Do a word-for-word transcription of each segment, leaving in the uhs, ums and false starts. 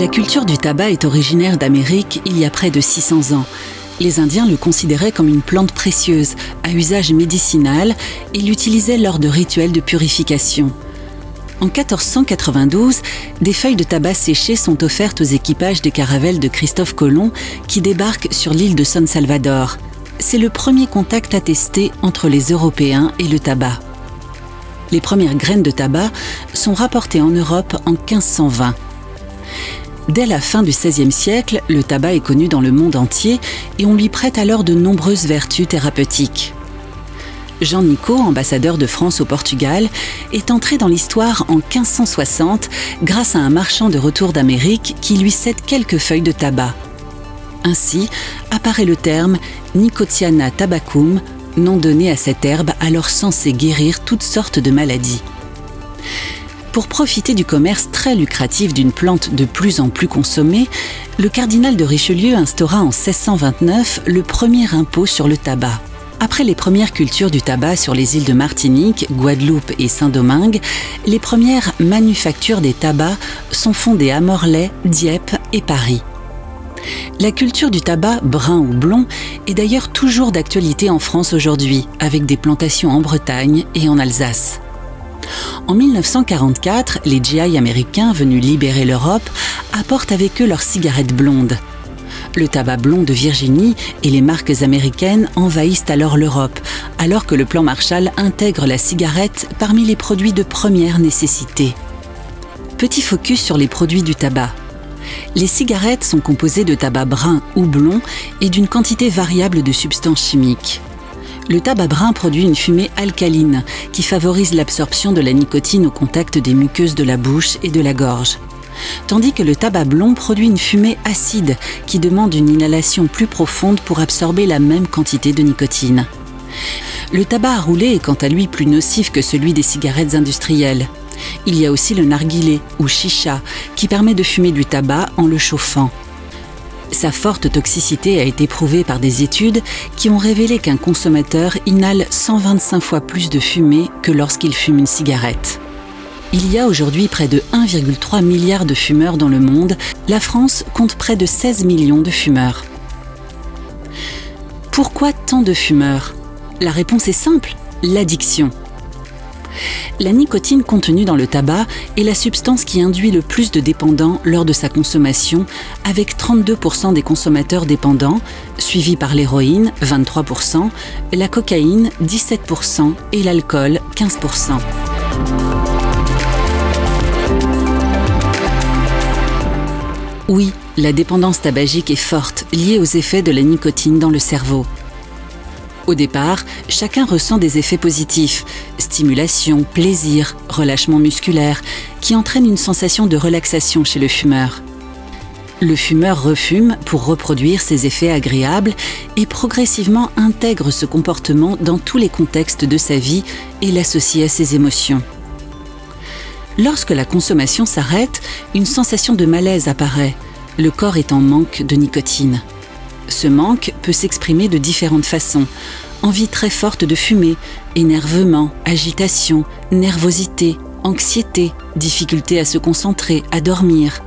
La culture du tabac est originaire d'Amérique il y a près de six cents ans. Les Indiens le considéraient comme une plante précieuse, à usage médicinal, et l'utilisaient lors de rituels de purification. En quatorze cent quatre-vingt-douze, des feuilles de tabac séchées sont offertes aux équipages des caravelles de Christophe Colomb qui débarquent sur l'île de San Salvador. C'est le premier contact attesté entre les Européens et le tabac. Les premières graines de tabac sont rapportées en Europe en quinze cent vingt. Dès la fin du seizième siècle, le tabac est connu dans le monde entier et on lui prête alors de nombreuses vertus thérapeutiques. Jean Nicot, ambassadeur de France au Portugal, est entré dans l'histoire en quinze cent soixante grâce à un marchand de retour d'Amérique qui lui cède quelques feuilles de tabac. Ainsi apparaît le terme Nicotiana tabacum, nom donné à cette herbe alors censée guérir toutes sortes de maladies. Pour profiter du commerce très lucratif d'une plante de plus en plus consommée, le cardinal de Richelieu instaura en seize cent vingt-neuf le premier impôt sur le tabac. Après les premières cultures du tabac sur les îles de Martinique, Guadeloupe et Saint-Domingue, les premières manufactures des tabacs sont fondées à Morlaix, Dieppe et Paris. La culture du tabac brun ou blond est d'ailleurs toujours d'actualité en France aujourd'hui, avec des plantations en Bretagne et en Alsace. En mille neuf cent quarante-quatre, les G I américains venus libérer l'Europe apportent avec eux leurs cigarettes blondes. Le tabac blond de Virginie et les marques américaines envahissent alors l'Europe, alors que le plan Marshall intègre la cigarette parmi les produits de première nécessité. Petit focus sur les produits du tabac. Les cigarettes sont composées de tabac brun ou blond et d'une quantité variable de substances chimiques. Le tabac brun produit une fumée alcaline qui favorise l'absorption de la nicotine au contact des muqueuses de la bouche et de la gorge. Tandis que le tabac blond produit une fumée acide qui demande une inhalation plus profonde pour absorber la même quantité de nicotine. Le tabac à rouler est quant à lui plus nocif que celui des cigarettes industrielles. Il y a aussi le narguilé ou chicha qui permet de fumer du tabac en le chauffant. Sa forte toxicité a été prouvée par des études qui ont révélé qu'un consommateur inhale cent vingt-cinq fois plus de fumée que lorsqu'il fume une cigarette. Il y a aujourd'hui près de un virgule trois milliard de fumeurs dans le monde. La France compte près de seize millions de fumeurs. Pourquoi tant de fumeurs? La réponse est simple, l'addiction. La nicotine contenue dans le tabac est la substance qui induit le plus de dépendants lors de sa consommation, avec trente-deux pour cent des consommateurs dépendants, suivis par l'héroïne, vingt-trois pour cent, la cocaïne, dix-sept pour cent et l'alcool, quinze pour cent. Oui, la dépendance tabagique est forte, liée aux effets de la nicotine dans le cerveau. Au départ, chacun ressent des effets positifs, stimulation, plaisir, relâchement musculaire, qui entraînent une sensation de relaxation chez le fumeur. Le fumeur refume pour reproduire ces effets agréables et progressivement intègre ce comportement dans tous les contextes de sa vie et l'associe à ses émotions. Lorsque la consommation s'arrête, une sensation de malaise apparaît, le corps est en manque de nicotine. Ce manque peut s'exprimer de différentes façons. Envie très forte de fumer, énervement, agitation, nervosité, anxiété, difficulté à se concentrer, à dormir.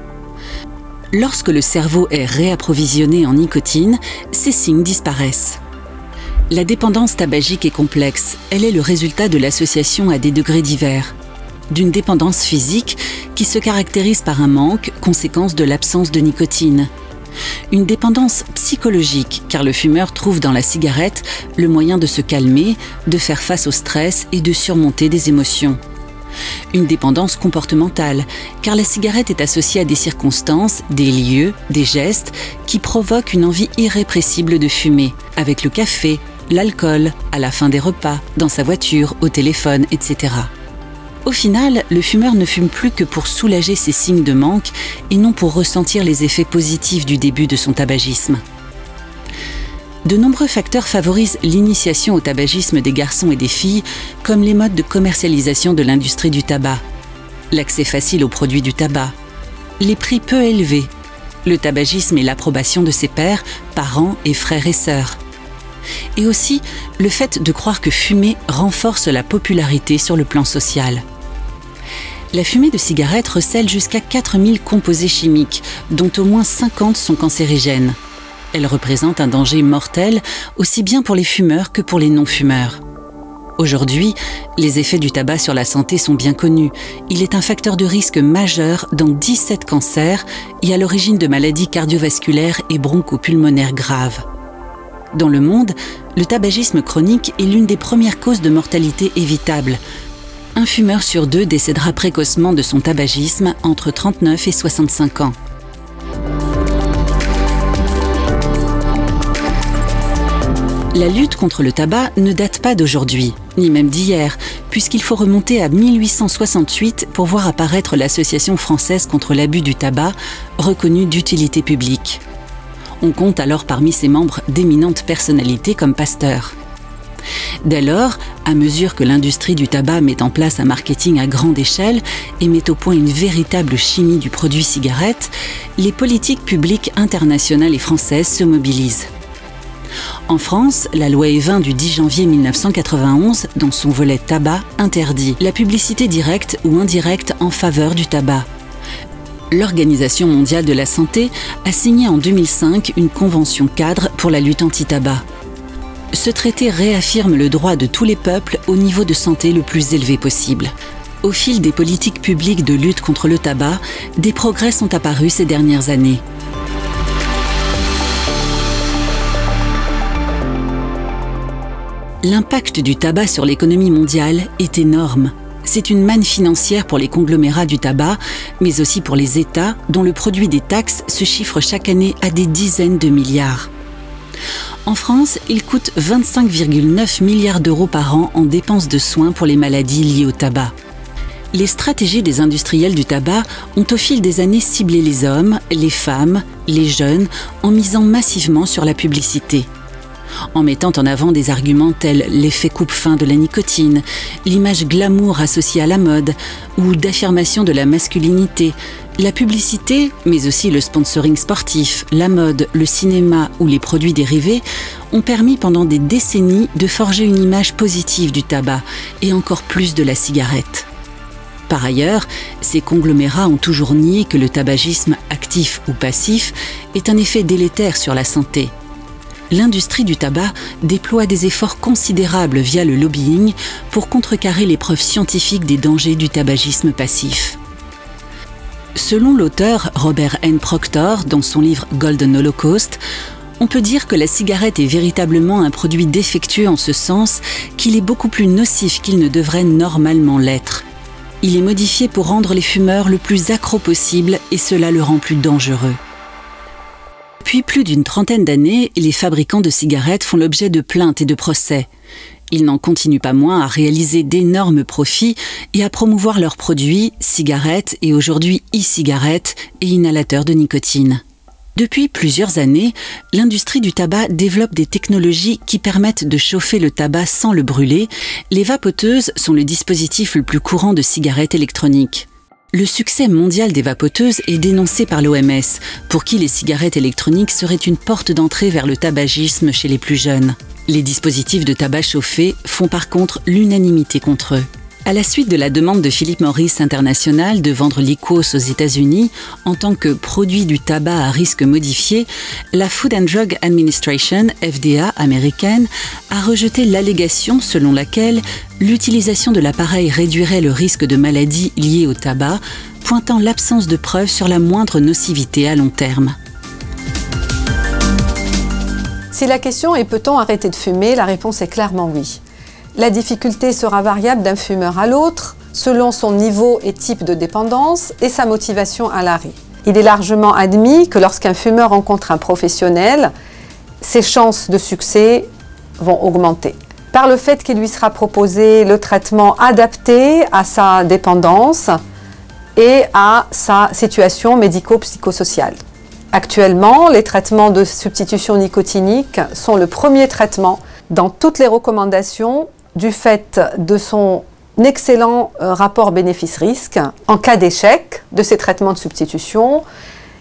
Lorsque le cerveau est réapprovisionné en nicotine, ces signes disparaissent. La dépendance tabagique est complexe. Elle est le résultat de l'association à des degrés divers. D'une dépendance physique qui se caractérise par un manque, conséquence de l'absence de nicotine. Une dépendance psychologique, car le fumeur trouve dans la cigarette le moyen de se calmer, de faire face au stress et de surmonter des émotions. Une dépendance comportementale, car la cigarette est associée à des circonstances, des lieux, des gestes qui provoquent une envie irrépressible de fumer, avec le café, l'alcool, à la fin des repas, dans sa voiture, au téléphone, et cetera. Au final, le fumeur ne fume plus que pour soulager ses signes de manque et non pour ressentir les effets positifs du début de son tabagisme. De nombreux facteurs favorisent l'initiation au tabagisme des garçons et des filles, comme les modes de commercialisation de l'industrie du tabac, l'accès facile aux produits du tabac, les prix peu élevés, le tabagisme et l'approbation de ses pairs, parents et frères et sœurs. Et aussi le fait de croire que fumer renforce la popularité sur le plan social. La fumée de cigarette recèle jusqu'à quatre mille composés chimiques, dont au moins cinquante sont cancérigènes. Elle représente un danger mortel, aussi bien pour les fumeurs que pour les non-fumeurs. Aujourd'hui, les effets du tabac sur la santé sont bien connus. Il est un facteur de risque majeur dans dix-sept cancers et à l'origine de maladies cardiovasculaires et bronchopulmonaires graves. Dans le monde, le tabagisme chronique est l'une des premières causes de mortalité évitable. Un fumeur sur deux décédera précocement de son tabagisme entre trente-neuf et soixante-cinq ans. La lutte contre le tabac ne date pas d'aujourd'hui, ni même d'hier, puisqu'il faut remonter à mille huit cent soixante-huit pour voir apparaître l'Association française contre l'abus du tabac, reconnue d'utilité publique. On compte alors parmi ses membres d'éminentes personnalités comme Pasteur. Dès lors, à mesure que l'industrie du tabac met en place un marketing à grande échelle et met au point une véritable chimie du produit cigarette, les politiques publiques internationales et françaises se mobilisent. En France, la loi Evin du dix janvier mille neuf cent quatre-vingt-onze, dans son volet tabac, interdit la publicité directe ou indirecte en faveur du tabac. L'Organisation mondiale de la santé a signé en deux mille cinq une convention cadre pour la lutte anti-tabac. Ce traité réaffirme le droit de tous les peuples au niveau de santé le plus élevé possible. Au fil des politiques publiques de lutte contre le tabac, des progrès sont apparus ces dernières années. L'impact du tabac sur l'économie mondiale est énorme. C'est une manne financière pour les conglomérats du tabac, mais aussi pour les États, dont le produit des taxes se chiffre chaque année à des dizaines de milliards. En France, il coûte vingt-cinq virgule neuf milliards d'euros par an en dépenses de soins pour les maladies liées au tabac. Les stratégies des industriels du tabac ont au fil des années ciblé les hommes, les femmes, les jeunes, en misant massivement sur la publicité. En mettant en avant des arguments tels l'effet coupe-faim de la nicotine, l'image glamour associée à la mode ou d'affirmation de la masculinité, la publicité, mais aussi le sponsoring sportif, la mode, le cinéma ou les produits dérivés ont permis pendant des décennies de forger une image positive du tabac et encore plus de la cigarette. Par ailleurs, ces conglomérats ont toujours nié que le tabagisme actif ou passif ait un effet délétère sur la santé. L'industrie du tabac déploie des efforts considérables via le lobbying pour contrecarrer les preuves scientifiques des dangers du tabagisme passif. Selon l'auteur Robert N. Proctor, dans son livre Golden Holocaust, on peut dire que la cigarette est véritablement un produit défectueux en ce sens qu'il est beaucoup plus nocif qu'il ne devrait normalement l'être. Il est modifié pour rendre les fumeurs le plus accros possible et cela le rend plus dangereux. Depuis plus d'une trentaine d'années, les fabricants de cigarettes font l'objet de plaintes et de procès. Ils n'en continuent pas moins à réaliser d'énormes profits et à promouvoir leurs produits, cigarettes et aujourd'hui e-cigarettes et inhalateurs de nicotine. Depuis plusieurs années, l'industrie du tabac développe des technologies qui permettent de chauffer le tabac sans le brûler. Les vapoteuses sont le dispositif le plus courant de cigarettes électroniques. Le succès mondial des vapoteuses est dénoncé par l'O M S, pour qui les cigarettes électroniques seraient une porte d'entrée vers le tabagisme chez les plus jeunes. Les dispositifs de tabac chauffé font par contre l'unanimité contre eux. À la suite de la demande de Philip Morris International de vendre l'IQOS aux États-Unis en tant que produit du tabac à risque modifié, la Food and Drug Administration, F D A américaine, a rejeté l'allégation selon laquelle l'utilisation de l'appareil réduirait le risque de maladies liées au tabac, pointant l'absence de preuves sur la moindre nocivité à long terme. Si la question est peut-on arrêter de fumer, la réponse est clairement oui. La difficulté sera variable d'un fumeur à l'autre, selon son niveau et type de dépendance et sa motivation à l'arrêt. Il est largement admis que lorsqu'un fumeur rencontre un professionnel, ses chances de succès vont augmenter. Par le fait qu'il lui sera proposé le traitement adapté à sa dépendance et à sa situation médico-psychosociale. Actuellement, les traitements de substitution nicotinique sont le premier traitement dans toutes les recommandations du fait de son excellent rapport bénéfice-risque. En cas d'échec de ces traitements de substitution,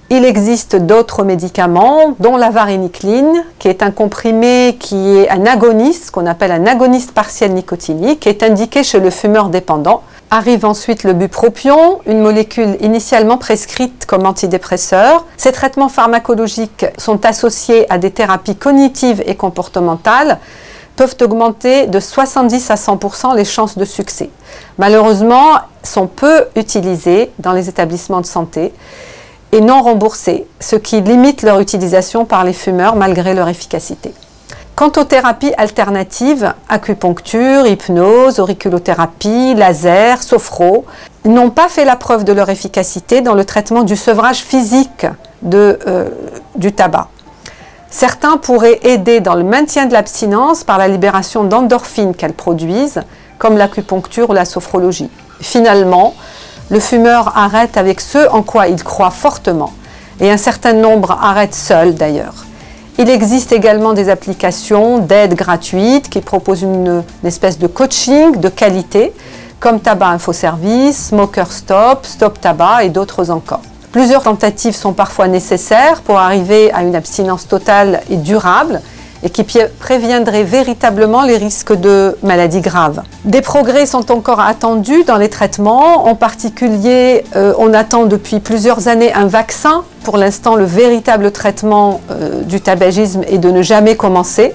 Il existe d'autres médicaments, dont la varénicline, qui est un comprimé qui est un agoniste, qu'on appelle un agoniste partiel nicotinique, qui est indiqué chez le fumeur dépendant. Arrive ensuite le bupropion, une molécule initialement prescrite comme antidépresseur. Ces traitements pharmacologiques sont associés à des thérapies cognitives et comportementales, peuvent augmenter de soixante-dix à cent pour cent les chances de succès. Malheureusement, sont peu utilisés dans les établissements de santé et non remboursés, ce qui limite leur utilisation par les fumeurs malgré leur efficacité. Quant aux thérapies alternatives, acupuncture, hypnose, auriculothérapie, laser, sophro, n'ont pas fait la preuve de leur efficacité dans le traitement du sevrage physique de, euh, du tabac. Certains pourraient aider dans le maintien de l'abstinence par la libération d'endorphines qu'elles produisent, comme l'acupuncture ou la sophrologie. Finalement, le fumeur arrête avec ce en quoi il croit fortement, et un certain nombre arrêtent seuls d'ailleurs. Il existe également des applications d'aide gratuites qui proposent une, une espèce de coaching de qualité, comme Tabac Info Service, Smoker Stop, Stop Tabac et d'autres encore. Plusieurs tentatives sont parfois nécessaires pour arriver à une abstinence totale et durable et qui préviendrait véritablement les risques de maladies graves. Des progrès sont encore attendus dans les traitements. En particulier, euh, on attend depuis plusieurs années un vaccin. Pour l'instant, le véritable traitement euh, du tabagisme est de ne jamais commencer.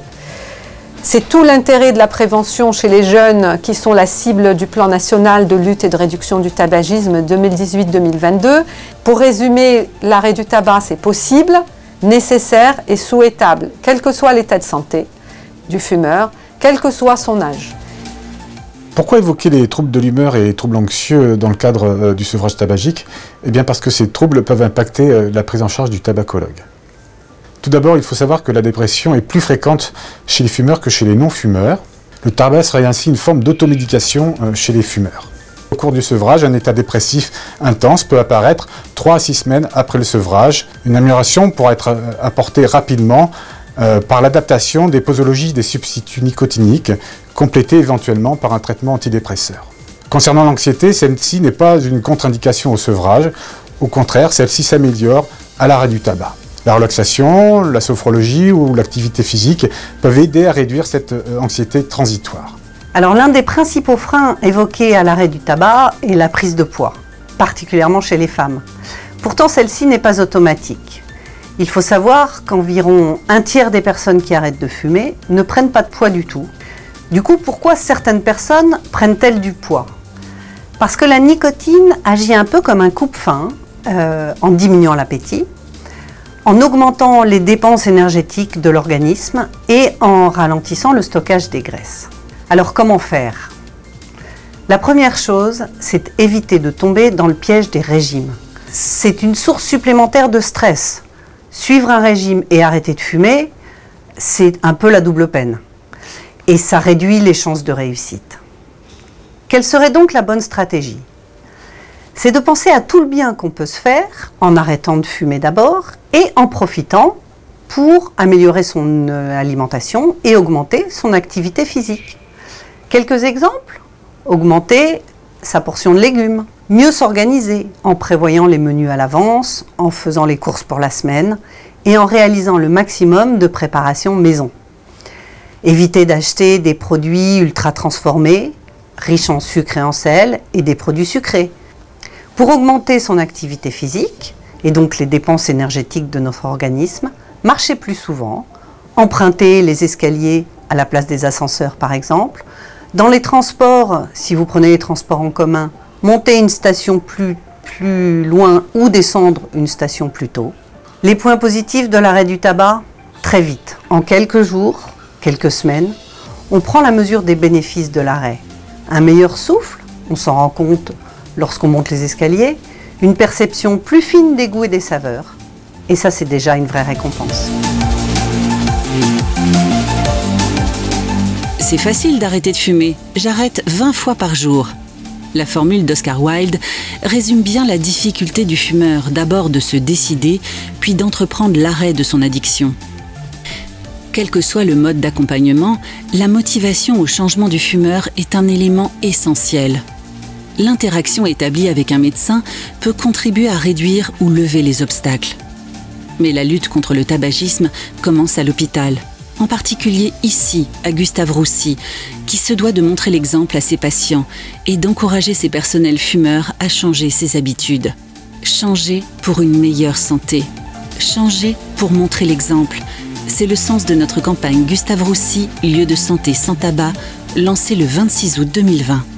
C'est tout l'intérêt de la prévention chez les jeunes qui sont la cible du plan national de lutte et de réduction du tabagisme deux mille dix-huit deux mille vingt-deux. Pour résumer, l'arrêt du tabac, c'est possible, nécessaire et souhaitable, quel que soit l'état de santé du fumeur, quel que soit son âge. Pourquoi évoquer les troubles de l'humeur et les troubles anxieux dans le cadre euh, du sevrage tabagique? Eh bien parce que ces troubles peuvent impacter euh, la prise en charge du tabacologue. Tout d'abord, il faut savoir que la dépression est plus fréquente chez les fumeurs que chez les non-fumeurs. Le tabac serait ainsi une forme d'automédication euh, chez les fumeurs. Au cours du sevrage, un état dépressif intense peut apparaître trois à six semaines après le sevrage. Une amélioration pourra être apportée rapidement euh, par l'adaptation des posologies des substituts nicotiniques, complétée éventuellement par un traitement antidépresseur. Concernant l'anxiété, celle-ci n'est pas une contre-indication au sevrage. Au contraire, celle-ci s'améliore à l'arrêt du tabac. La relaxation, la sophrologie ou l'activité physique peuvent aider à réduire cette anxiété transitoire. Alors l'un des principaux freins évoqués à l'arrêt du tabac est la prise de poids, particulièrement chez les femmes. Pourtant, celle-ci n'est pas automatique. Il faut savoir qu'environ un tiers des personnes qui arrêtent de fumer ne prennent pas de poids du tout. Du coup, pourquoi certaines personnes prennent-elles du poids? Parce que la nicotine agit un peu comme un coupe-faim euh, en diminuant l'appétit, en augmentant les dépenses énergétiques de l'organisme et en ralentissant le stockage des graisses. Alors comment faire? La première chose, c'est éviter de tomber dans le piège des régimes. C'est une source supplémentaire de stress. Suivre un régime et arrêter de fumer, c'est un peu la double peine. Et ça réduit les chances de réussite. Quelle serait donc la bonne stratégie? C'est de penser à tout le bien qu'on peut se faire en arrêtant de fumer d'abord et en profitant pour améliorer son alimentation et augmenter son activité physique. Quelques exemples: augmenter sa portion de légumes, mieux s'organiser en prévoyant les menus à l'avance, en faisant les courses pour la semaine et en réalisant le maximum de préparation maison. Éviter d'acheter des produits ultra transformés, riches en sucre et en sel et des produits sucrés. Pour augmenter son activité physique et donc les dépenses énergétiques de notre organisme, marcher plus souvent, emprunter les escaliers à la place des ascenseurs par exemple. Dans les transports, si vous prenez les transports en commun, monter une station plus, plus loin ou descendre une station plus tôt. Les points positifs de l'arrêt du tabac, très vite, en quelques jours, quelques semaines, on prend la mesure des bénéfices de l'arrêt. Un meilleur souffle, on s'en rend compte lorsqu'on monte les escaliers, une perception plus fine des goûts et des saveurs. Et ça, c'est déjà une vraie récompense. C'est facile d'arrêter de fumer. J'arrête vingt fois par jour. La formule d'Oscar Wilde résume bien la difficulté du fumeur, d'abord de se décider, puis d'entreprendre l'arrêt de son addiction. Quel que soit le mode d'accompagnement, la motivation au changement du fumeur est un élément essentiel. L'interaction établie avec un médecin peut contribuer à réduire ou lever les obstacles. Mais la lutte contre le tabagisme commence à l'hôpital. En particulier ici, à Gustave Roussy, qui se doit de montrer l'exemple à ses patients et d'encourager ses personnels fumeurs à changer ses habitudes. Changer pour une meilleure santé. Changer pour montrer l'exemple. C'est le sens de notre campagne Gustave Roussy, lieu de santé sans tabac, lancée le vingt-six août deux mille vingt.